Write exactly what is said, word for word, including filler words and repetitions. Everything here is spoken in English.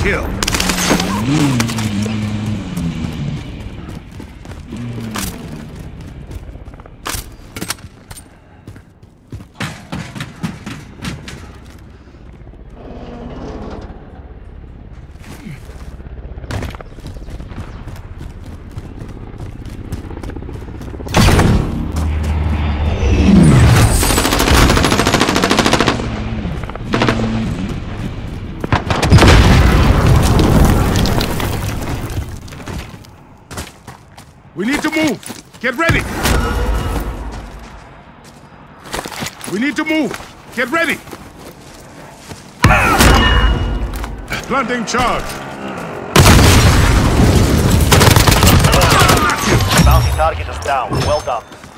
kill. We need to move! Get ready! We need to move! Get ready! Planting charge! Bounty target is down. Well done.